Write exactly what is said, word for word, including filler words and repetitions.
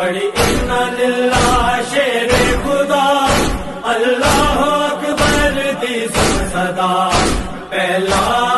बड़ी इन्ना लिल्लाह शेरे खुदा अल्लाह अकबर दी सदा पहला